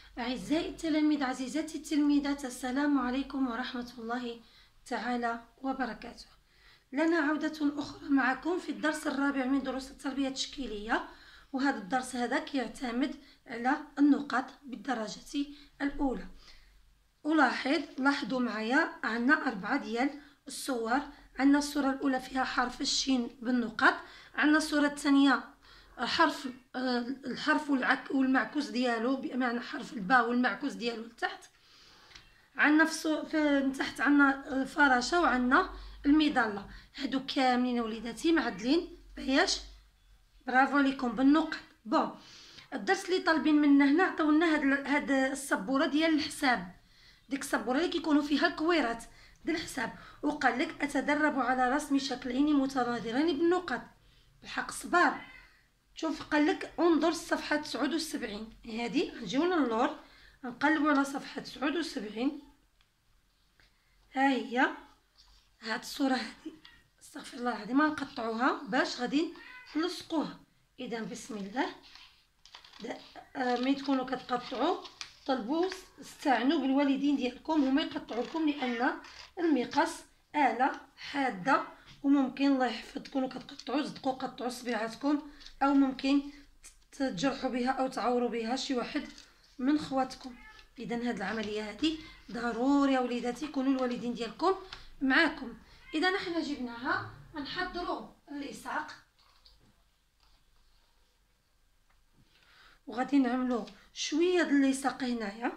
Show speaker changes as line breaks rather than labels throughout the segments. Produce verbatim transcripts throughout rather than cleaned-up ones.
أعزائي التلاميذ، عزيزاتي التلميذات، السلام عليكم ورحمة الله تعالى وبركاته. لنا عودة أخرى معكم في الدرس الرابع من دروس التربية التشكيلية، وهذا الدرس هذا كيعتمد على النقاط بالدرجة الأولى. ألاحظ لاحظوا معايا عندنا أربعة ديال الصور. عندنا الصورة الأولى فيها حرف الشين بالنقط، عندنا الصورة الثانية حرف الحرف والمعكوس ديالو، بمعنى حرف الباء والمعكوس ديالو لتحت. عندنا في من تحت عندنا الفراشة وعندنا المظلة. هادو كاملين وليداتي معدلين باش برافو عليكم بالنقط. بون، الدرس اللي طالبين منا هنا عطاونا هاد هاد السبوره ديال الحساب، ديك السبوره اللي كيكونوا فيها الكويرات ديال الحساب، وقال لك اتدرب على رسم شكلين متناظرين بالنقط. بالحق صبار، شوف قال لك انظر الصفحه تسعة وسبعين. هذه نجيو للور نقلبوا على صفحه تسعة وسبعين. ها هي هاد الصوره هذه، استغفر الله العظيم، ما نقطعوها باش غادي نلصقوها. اذا بسم الله، ملي تكونوا كتقطعوا طلبوا استعنوا بالوالدين ديالكم هما يقطعوا لكم، لان المقص آلة حاده وممكن الله يحفظ تكونوا كتقطعوا صدقوا قطعوا صبيعاتكم، او ممكن تجرحوا بها او تعوروا بها شي واحد من خواتكم. اذا هاد العمليه هذه ضروري يا وليداتي يكونوا الوالدين ديالكم معاكم. اذا حنا جبناها غنحضروا اللصاق وغادي نعملوا شويه د اللصاق هنايا.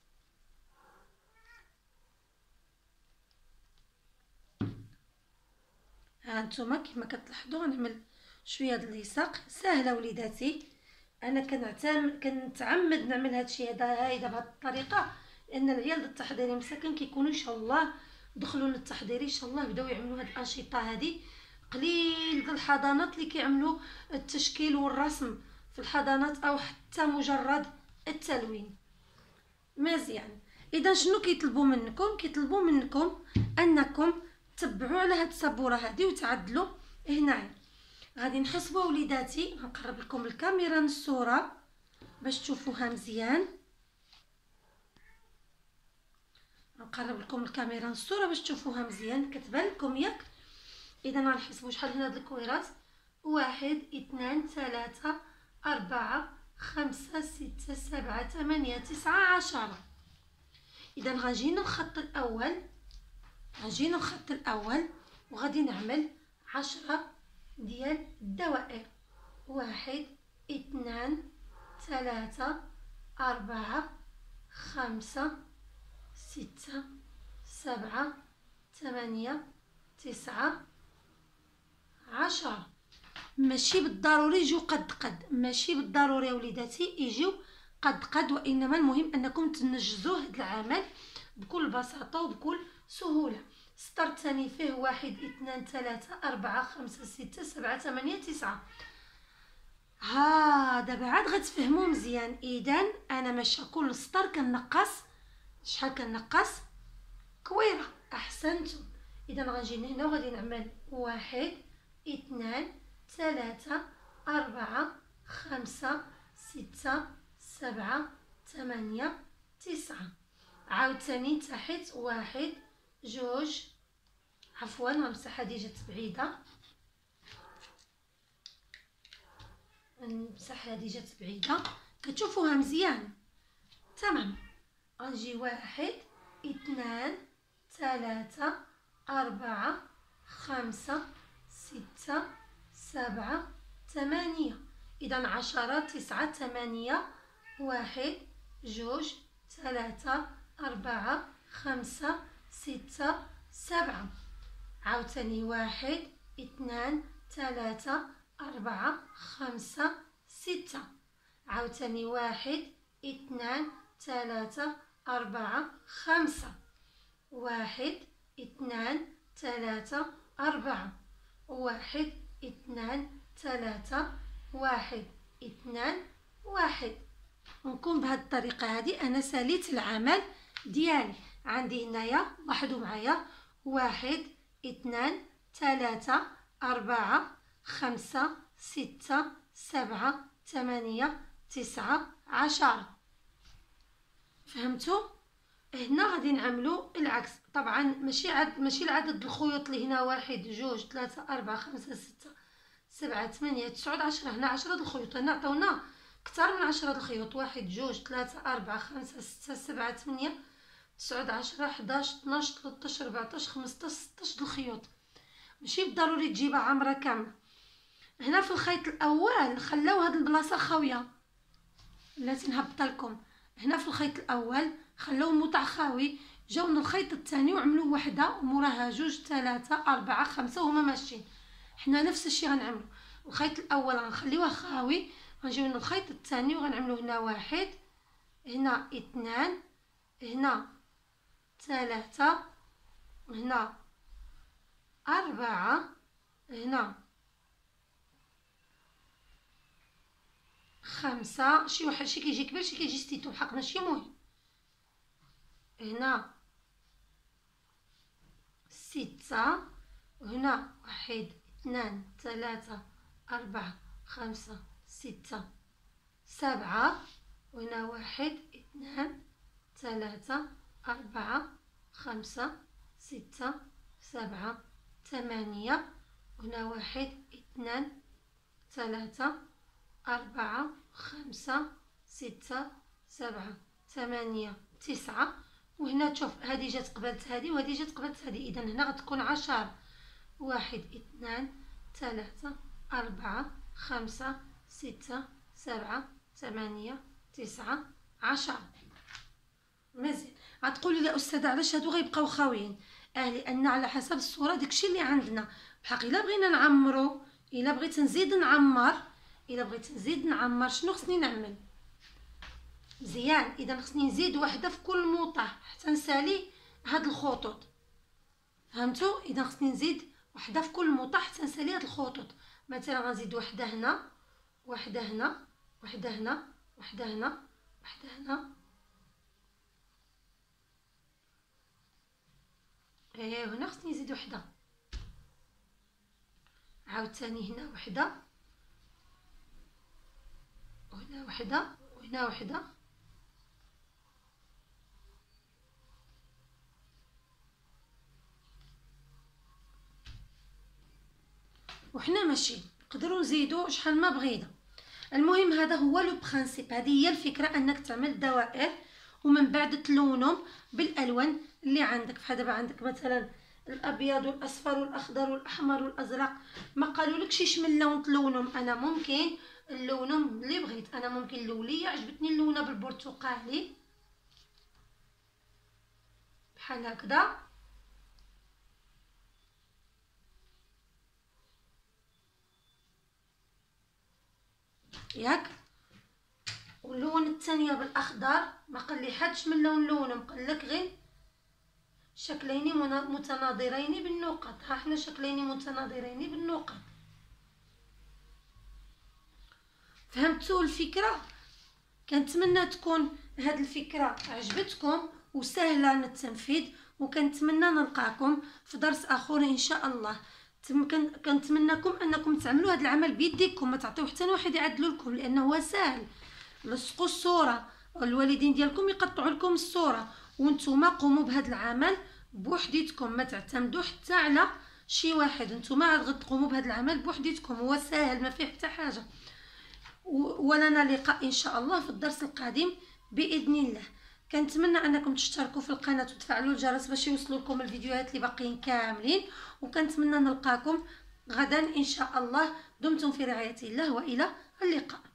ها انتما كما كتلاحظوا غنعمل شويه د اللصاق سهله وليداتي. انا كنعتمد كنتعمد نعمل هذا الشيء هذا هايده بهذه الطريقه، لان العيال التحضيري مساكن كيكونوا ان شاء الله دخلوا للتحضيري ان شاء الله بداو يعملوا هذه الانشطه هذه. قليل د الحضانات اللي كيعملوا التشكيل والرسم في الحضانات او حتى مجرد التلوين. مزيان. اذا شنو كيطلبوا منكم؟ كيطلبوا منكم انكم تبعوا على هاد السبوره هذه وتعدلوا هنايا. غادي نحسبوا وليداتي، غنقرب لكم الكاميرا من الصوره باش تشوفوها مزيان. نقرب لكم الكاميرا من الصوره باش تشوفوها مزيان، كتبان لكم ياك؟ اذا غنحسبوا شحال هنا هاد الكويرات: واحد اثنان ثلاثة أربعة خمسة ستة سبعة ثمانية تسعة عشرة. إذا غنجي للخط الأول، غنجي للخط الأول وغادي نعمل عشرة ديال الدوائر: واحد اثنان ثلاثة أربعة خمسة ستة سبعة ثمانية تسعة عشرة. ماشي بالضروري يجيو قد قد، ماشي بالضروري يا وليداتي يجيو قد قد، وانما المهم انكم تنجزوا هذا العمل بكل بساطه وبكل سهوله. السطر الثاني فيه واحد اثنان ثلاثة أربعة خمسة ستة سبعة ثمانية تسعة. ها دابا عاد غتفهموا مزيان. اذا انا ماشيه كل سطر كنقص شحال كنقص كويره. احسنتم. اذا غنجي هنا وغادي نعمل واحد اثنان ثلاثة أربعة خمسة ستة سبعة ثمانية تسعة. عاوتاني تحت واحد جوج، عفوا غنمسح هادي جات بعيدة، نمسح هادي جات بعيدة كتشوفوها مزيان. تمام. غنجي واحد اثنان ثلاثة أربعة خمسة ستة سبعة ثمانية. إذا عشرة تسعة ثمانية واحد جوج ثلاثة أربعة خمسة ستة سبعة. عاوتاني واحد اثنان ثلاثة أربعة خمسة ستة. عاوتاني واحد اثنان ثلاثة أربعة خمسة. واحد اثنان ثلاثة أربعة. واحد اثنان ثلاثة واحد اثنان واحد. نكون بهذه الطريقة هذه أنا ساليت العمل ديالي. عندي هنايا لاحظوا معايا: واحد اثنان ثلاثة أربعة خمسة ستة سبعة ثمانية تسعة عشرة. فهمتوا؟ هنا غادي نعملو العكس. طبعا ماشي عد ماشي العدد الخيوط اللي هنا واحد جوج ثلاثة أربعة خمسة ستة سبعة ثمانية تسعة عشرة. هنا عشرة د الخيوط، هنا عطاونا كتر من عشرة د الخيوط. واحد جوج ثلاثة أربعة خمسة ستة سبعة ثمانية تسعة عشرة حداش اثناش ثلاثطاش أربعطاش خمسطاش ستطاش د الخيوط. ماشي بالضروري تجيبها عامرة كاملة. هنا في الخيط الاول خلاو هاد البلاصه خاويه، بلاتي نهبط لكم. هنا في الخيط الاول خلاو الموطع خاوي، جاو من الخيط الثاني وعملوا وحده وموراها جوج ثلاثة أربعة خمسة وهما ماشيين. حنا نفس الشيء غنعملو. الخيط الاول غنخليوه خاوي، غنجيو من الخيط الثاني وغنعملو هنا واحد، هنا اثنان، هنا ثلاثة، هنا أربعة، هنا خمسة. شي واحد شي كيجي كبير شي كيجي ستيتو بحق ماشي مهم. هنا ستة، وهنا واحد اثنان ثلاثة أربعة خمسة ستة سبعة، وهنا واحد اثنان ثلاثة أربعة خمسة ستة سبعة ثمانية، وهنا واحد اثنان ثلاثة أربعة خمسة ستة سبعة ثمانية تسعة. وهنا تشوف هذه جات قبلت هذه وهذه جات قبلت هذه، إذا هنا غتكون عشرة. واحد اثنان ثلاثة أربعة خمسة ستة سبعة ثمانية تسعة عشرة. مزيان. غتقولوا لي أستاذة علاش هادو غيبقاو خاويين؟ اه لأن على حسب الصورة داكشي اللي عندنا. بحق إلا بغينا نعمرو، إلا بغيت نزيد نعمر الا بغيت نزيد نعمر شنو خصني نعمل؟ مزيان. اذا خصني نزيد وحده في كل موطع حتى نسالي هاد الخطوط. فهمتوا؟ اذا خصني نزيد وحده في كل موطع حتى نسالي هاد الخطوط. مثلا غنزيد وحده هنا، وحده هنا، وحده هنا، وحده هنا، وحده هنا، ايه هنا خصني نزيد وحده، عاوتاني هنا وحده، وهنا وحده، وهنا وحده، وحنا ماشي نقدروا نزيدوا شحال ما بغينا. المهم هذا هو لو برينسيپ، هذه هي الفكره، انك تعمل دوائر ومن بعد تلونهم بالالوان اللي عندك. فهذا دابا عندك مثلا الابيض والاصفر والاخضر والاحمر والازرق، ما قالولكش شمن لون تلونهم. انا ممكن اللونهم اللي بغيت. انا ممكن اللوليه عجبتني اللونه بالبرتقالي بحال هكذا، ياك، واللون الثانيه بالاخضر. ما قال لي حدش من لون لونهم، قال لك غير شكلين متناظرين بالنقط. ها حنا شكلين متناظرين بالنقط. فهمتوا الفكره؟ كنتمنى تكون هاد الفكره عجبتكم وسهله للتنفيذ، وكنتمنى نلقاكم في درس اخر ان شاء الله. كنتمنىكم انكم تعملوا هذا العمل بيديكم، ما تعطيو حتى واحد يعدلوا لكم، لانه هو سهل. لصقوا الصوره، الوالدين ديالكم يقطعوا لكم الصوره، وانتم قوموا بهذا العمل بوحديتكم. ما تعتمدوا حتى على شي واحد، انتم غتقوموا بهذا العمل بوحديتكم. هو سهل ما فيه حتى حاجه. ولنا لقاء ان شاء الله في الدرس القادم باذن الله. كنتمنى انكم تشتركوا في القناه وتفعلوا الجرس باش يوصلوا لكم الفيديوهات اللي باقيين كاملين، وكنتمنى نلقاكم غدا ان شاء الله. دمتم في رعايه الله والى اللقاء.